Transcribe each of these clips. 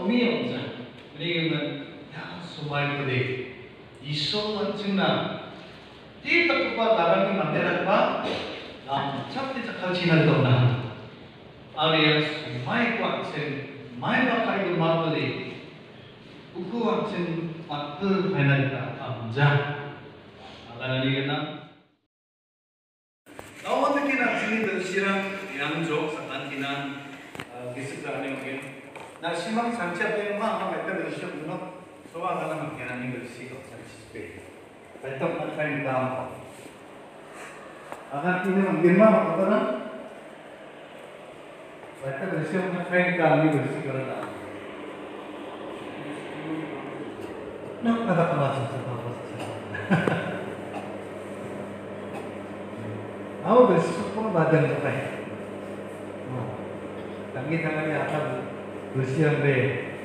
의미 없잖아. 우리는 야 소말 그대 이소만 증나 띠딱과 나가는 만들었다. 남 잡지 작할 지나도나. 아리아 마이 꽉chen 마이 바카이도 마르리 우쿠 꽉chen 마트 파이나리다 암자. 아가나리게나. 나와는 기나 주민들 시랑 양족 사탄기나 기습가는 게 나 심방 상체 앞에 막 했다 그러시죠 너 소화하는 게 아닌 것이고 상치스페 발톱 맞다니 다음 akan ini menggirma apa baca bersih mengenai kami bersih kerana nak ada kelas aku bersih pun badan sampai tangan apa bersih sampai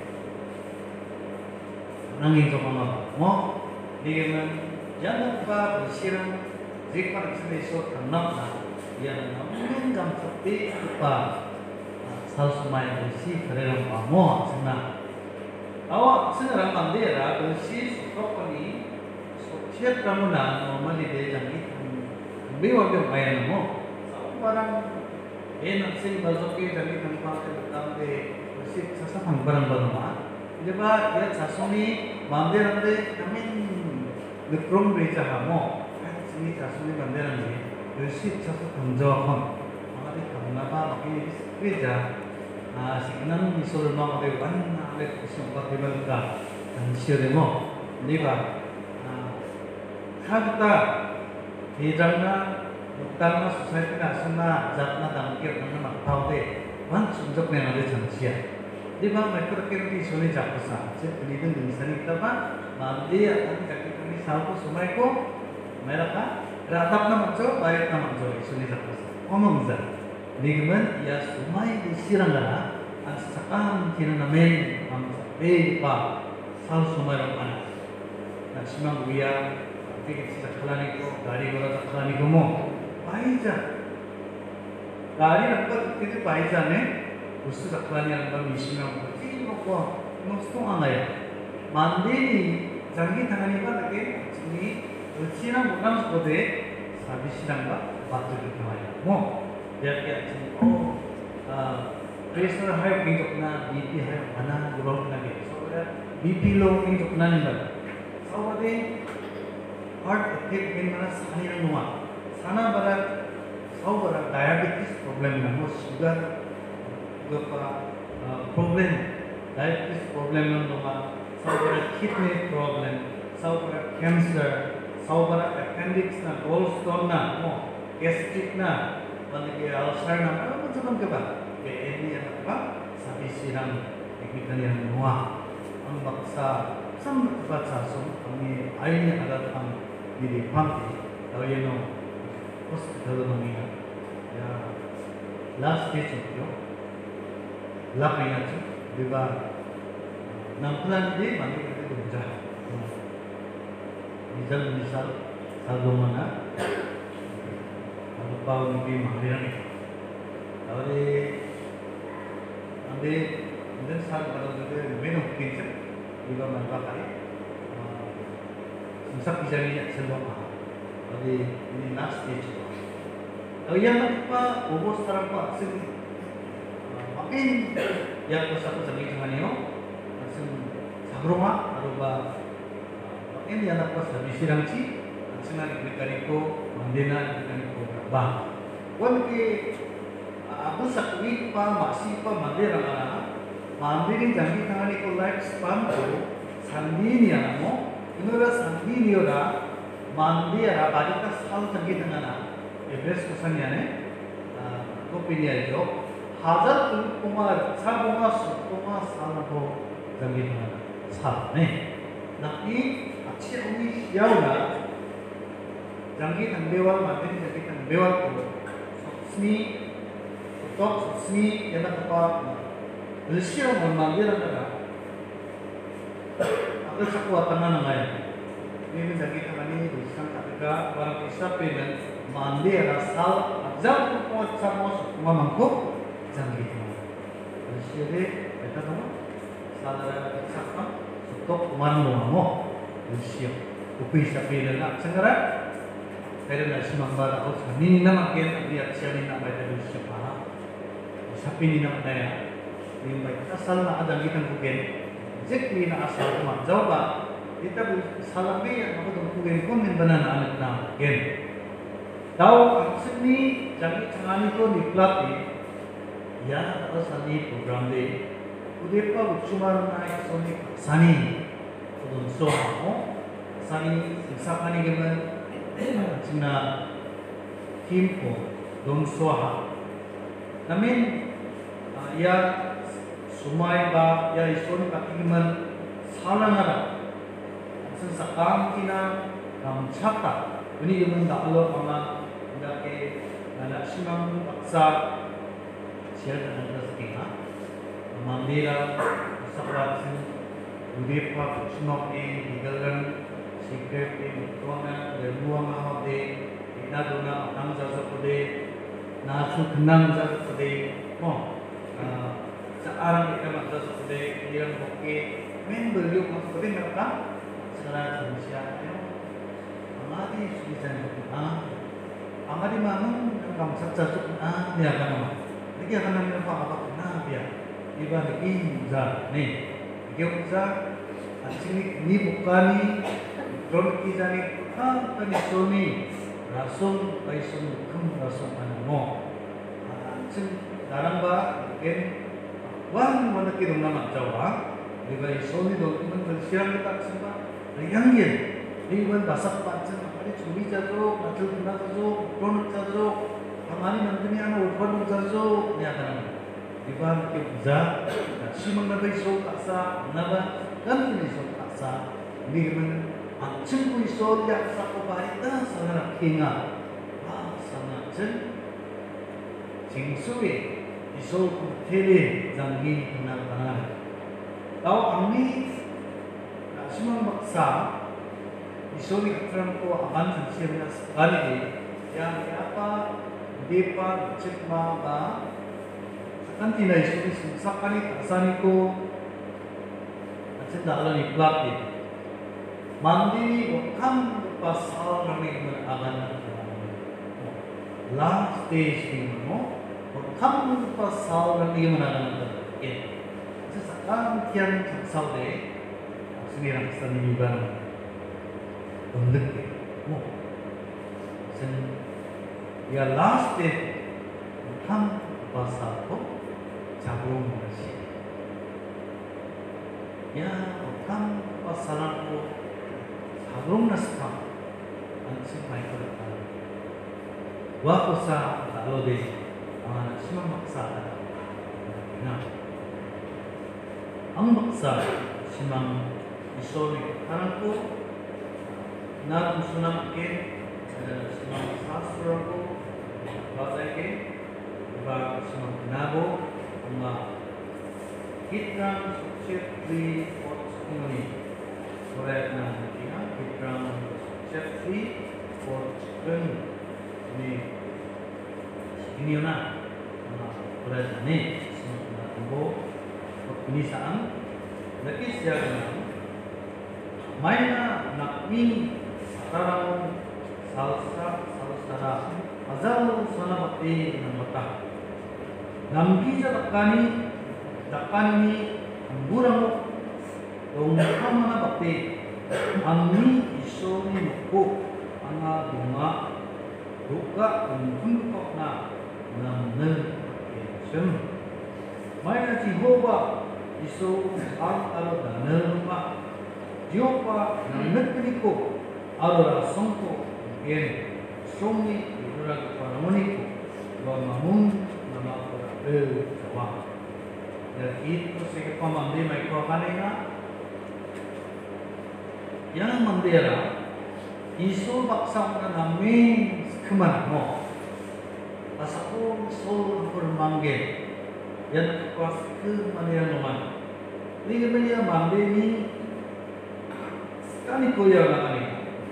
nangis sama mau dia jangan lupa bersih jika sesuatu ternak, yang namun tapi apa salsumai bersih kerana kamu senang. Awak sekarang mandira bersih sokok ni, setiap kamu nak normally dia jangan biar dia main mo. Barang nak sih balsoki jangan tempat tempat bersih sesuatu barang mah. Jadi ya sasuni mandira deh kami ngeprong beca kamu. ini 자신의 만드는 게 열심히 쳐서 던져건 아마도 감나봐 막이 스크리자 식는 미소를 막아대 완나에 고생과 대변가 단시어되모 네가 하다 대장나 목당나 소사이트나 아스나 잡나 담게 없는 막파오데 완 충족내나데 장치야 네가 마이크로케르티 손에 잡고서 제 분이든 능선이 있다가 마음대에 아니 자기 사고 수마이고 mereka ratap na manco, bayat na manco, isuni tapos. Omong zar, ligman ya sumay di sirangga, ang sasakang kinanamin ang sabi pa sa sumay ng anak. Nagsimang uya, pagkikit sa sakalani ko, gari ko na sakalani ko mo, bayja. Gari nagpag dito bayja ne, gusto sakalani ang bamisimang ko, sino ko, gusto nga ngayon. Mandi ni, jangi tangani pa, lagi, sini, Cina bukan seperti habis sidangga batu itu namanya. Mo, dia kayak pressure high pinjok na BP high mana gurau na gitu. Soalnya BP low pinjok na nih bang. Soalnya heart attack bin mana sani nang nuah. Sana barat, soalnya diabetes problem na mo sugar, problem diabetes problem nang nuah. Soalnya kidney problem, soalnya cancer. Saubara appendix na gallstone na mo gastric na bandiki ulcer na ano macam ke ba ini yang apa sabi sirang ikmikan yang nuah ang baksa sam baksa sum kami aini adat ang dili pamti tawino hospital nang ya last stage yo lapay na chu diba nang plan di mandi kita berjalan misal saldo mana kalau bau ni mahliran itu tapi ande dan sal kalau itu menu kitchen juga mana kali misal pisahnya selama jadi ini last stage kalau yang apa ubus sekarang pak sih makin yang satu segi dengan ini langsung sabroma aruba ini anak pas habis sirangci, senang dikariko, mandena dikariko bang. Wan ke apa sakwi pa masih pa mandera mana, mandiri jangi tangani ko life span ko sandini anak mo, inora sandini ora mandera balita sal jangi tangana, Everest kusanya ne, opinion itu, hazar tu kumar, sabunga sukuma salho jangi tangana, sal ne, nabi Ciawi siauna jangi tangbewal materi jangi tangbewal ko sni top sni yana apa Rusia mandira kada ada sekuatan nangai ini jangi tangani disang katika barang isape dan mandira sal ajam ko sama semua mangkuk jangi Rusia de eta sama saudara sakam untuk umano Lucio upi sa pila sekarang kaya na sumambara ko sa nini na makin lihat siya ni na baita Lucio pa sa pini na mataya yung baita asal na ada kitang bukin exactly na asal kumanjaw ba kita salami ako itong bukin ko min banana anak na bukin daw ang sini jangan cangani ko ni plati ya atau sani program de udah pa cuma naik soni sani udun soha mo sani sakani gaman cina tim ko don soha namin ya sumai ba ya isoni pakiman salah nara sensakam kina kam chata ini gaman dalo ama dake anak simang paksa share dengan kita mandira sahabat udepa sunok digalan secret tuanga ruang ahode ina dona tang jasa pode nasu kenang jasa pode mo searang kita maksa pode yang oke men beliau masuk pode mereka secara manusia amati sulisan amati mangun kam saksa ya kan lagi akan namanya apa ya iba ni za nih za asli ni bukani drone kijani panisoni rasul paisun kum rasul anamo sin darang ba ken wan mana kirung nama jawa iba isoni do iban bersiang kita semua yang ye iban basak pancen apa curi jatuh macul kena jatuh drone jatuh amani nanti ana upar jatuh ya kan iban kibza simang nabai so kasa naba kan ini so kasa niman ancen ku iso ya sa ko barita sana kinga sana chen jingsuwe iso ku tele jangi kenal tau ami simang baksa iso ni katran ko aban sirna sekali yang apa depa cekma ba kan tinay sulit sakani asani ko at dalo ni plati mandi wakam pasal kami agan last stage ni mo wakam pasal kami agan sesakan kian pasal de sendiri seni ban bentuk mo sen ya last stage wakam pasal ko jagung masih ya okam pasaran ko jagung naskam ansi mai ko wa ko sa dalo de sima maksa na ang maksa simang isori kanan ko na kusunam ke simang sastra ko bazai ke ba simang nabo mga kitrang chef-free pots ini correct na natin kitrang chef-free pots ini yun na correct na ni sunod na tumbo at pinisaan lakis siya ganun may na nakming sakarang salsara azal sana bakti ng mata namgisa dakani ni amburang mo dong kama na bakti amni iso ni muko anga bunga duka untuntok na namnen kesem may na Jehovah iso ang alo danen ma Jehovah namnen ko alo rasong ko gen songi urag paramoni ko wa mamun nama jawa dan itu saya pamandi mereka kanena yang mandera isu baksa na namin kemana mo asako sol bermanggil yan pas ke mana naman ini kemudian mandi ni kani kuya na kanina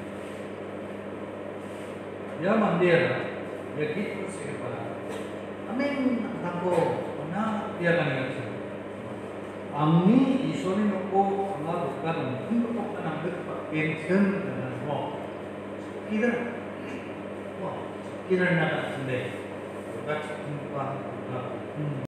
ya mandera ya gitu saya pada amin tangko na dia kanina Angni isoni noko anga bukan untuk kana pension kana mo kira wah kira na sinde bukan